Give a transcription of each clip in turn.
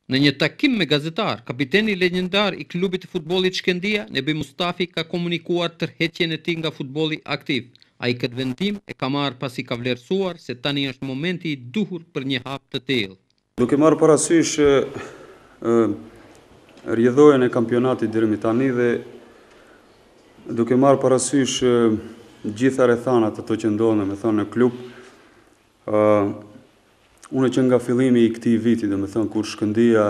Në një takim me gazetar, kapiteni legjendar i klubit të futbollit Shkëndija, Nebi Mustafi, ka komunikuar tërheqjen e tij nga futbolli aktiv. Ai këtë vendim e ka marrë pasi ka vlerësuar se tani është momenti i duhur për një hap të tillë. Duke marrë parasysh rrjedhojën e kampionatit deri tani dhe duke marrë parasysh gjitha rrethanat ato që ndodhen, në klub, unë që nga fillimi i këtij viti, kur Shkëndija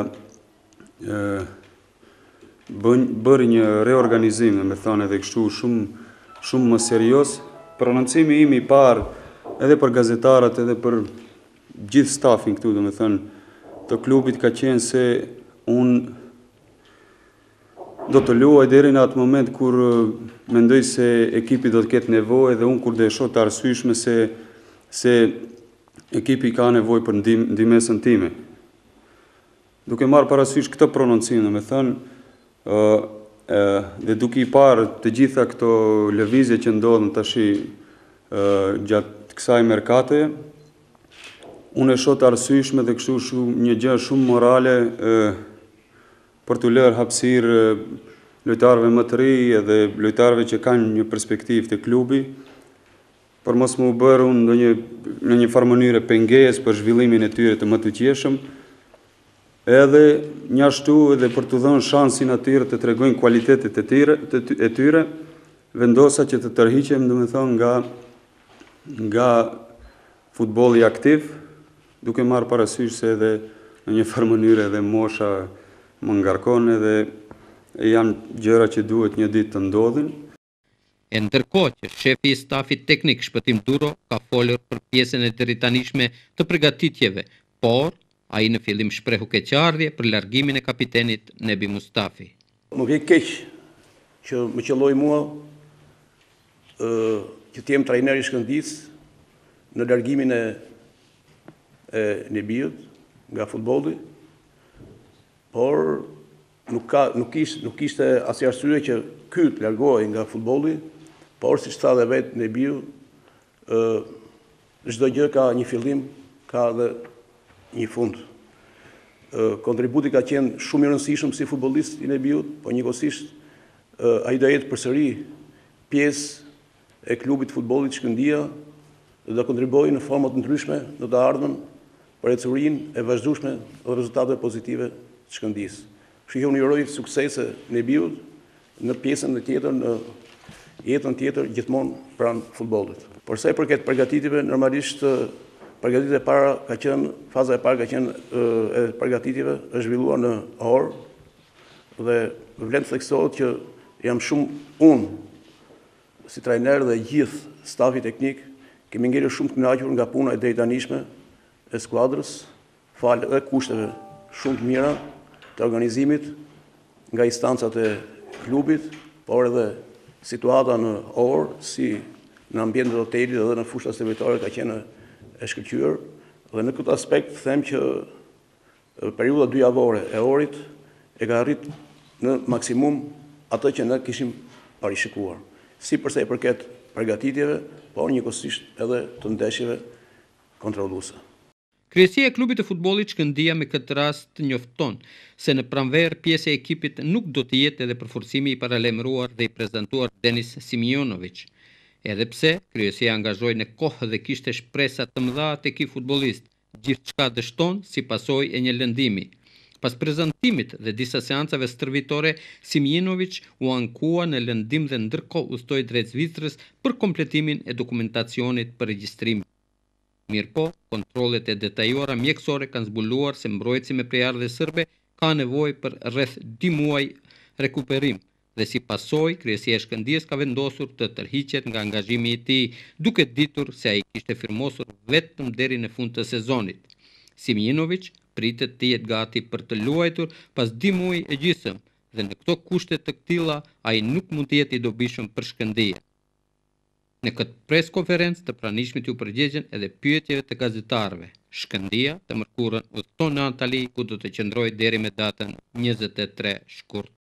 bëri një reorganizim, edhe kështu shumë më serioz, prononcimi im i parë edhe për gazetarat edhe për gjithë stafin këtu, të klubit ka qenë se unë do të luaj deri në atë moment kur mendoj se ekipi do të ketë nevojë dhe unë kur do e shoh të arsyeshme se ekipi ka nevojë për ndihmën time. Duke marrë parasysh këtë prononcim, dhe duke i parë të gjitha këto lëvizje që ndodhen tash gjatë kësaj merkate, unë e shoh të arsyeshme dhe kështu një gjë shumë morale për të lërë hapësirë lojtarëve më të ri edhe lojtarëve që kanë një perspektivë të klubi, për mos më u bërë unë në një farë mënyrë pengesë për zhvillimin e tyre të më të qeshëm, edhe njashtu edhe për të dhënë shansin atyre të tregojnë kualitetet e tyre, vendosa që të tërhiqem, nga futbolli aktiv, duke marrë parasysh se edhe në një farë mënyrë edhe mosha më ngarkon edhe janë gjëra që duhet një ditë të ndodhin. E ndërkohë që shefi i stafit teknik Shpëtim Duro ka folur për pjesën e deritanishme të përgatitjeve, por ai në fillim shprehu keqardhje për largimin e kapitenit Nebi Mustafi. Më vjen keq që më qelloi mua që të jem trajner i Shkëndijës në largimin e Nebiut nga futbolli, por nuk ishte asnjë arsye që ky të largohej nga futbolli, por siç tha dhe vetë Nebiu, çdo gjë ka një fillim, ka edhe një fund. Kontributi ka qenë shumë i rëndësishëm si futbollist i Nebiut, por njëkohësisht ai do jetë përsëri pjesë e klubit të futbollit Shkëndija dhe do kontribuojë në forma të ndryshme në të ardhmen për ecurinë e vazhdueshme dhe rezultate pozitive të Shkëndijës. Kështu që unë i uroj suksese Nebiut në pjesën tjetër, në jetën tjetër gjithmonë pranë futbollit. Por sa i përket përgatitjeve, normalisht përgatitja e para ka qenë, faza e parë ka qenë e përgatitjeve është zhvilluar në orë dhe vlen të theksohet që jam shumë unë si trajner dhe gjithë stafi teknik kemi ngjerë shumë të kënaqur nga puna e drejtanishme e skuadrës, falë edhe kushteve shumë të mira të organizimit nga instancat e klubit, por edhe situata në orë, si në ambientet e hotelit dhe në fushën servitore ka qenë e shkëlqyer, dhe në këtë aspekt them që periudha 2 javore e orit e ka arrit në maksimum atë që ne kishim parashikuar, si përsa i përket përgatitjeve, por njëkohësisht edhe të ndeshjeve kontrolluese. Kryesia e klubit të futbollit Shkëndija me këtë rast njofton se në pranverë pjesë e ekipit nuk do të jetë edhe përforcimi i paralajmëruar dhe i prezantuar Denis Simionovic, edhe pse kryesia angazhoi në kohë dhe kishte shpresa të mëdha tek ky futbollist, gjithçka dështon si pasojë e një lëndimi. Pas prezantimit dhe disa seancave stërvitore, Simionovic u ankua në lëndim dhe ndërkohë udhtoi drejt Zvicrës për kompletimin e dokumentacionit për regjistrim. Mirëpo, kontrollet e detajuara mjekësore kanë zbuluar se mbrojtësi me prejardhje serbe ka nevojë për rreth 2 muaj rekuperim dhe si pasojë kryesia e Shkëndijës ka vendosur të tërhiqet nga angazhimi i tij, duke ditur se ai kishte firmosur vetëm deri në fund të sezonit. Simionovic pritet të jetë gati për të luajtur pas 2 muaj e gjysmë dhe në këto kushte të tilla ai nuk mund të jetë i dobishëm për Shkëndijën. Në këtë preskonferencë të pranishmit u përgjigjen edhe pyetjeve të gazetarëve. Shkëndija të mërkurën udhëton në Antali ku do të qëndrojë deri me datën 23 shkurt.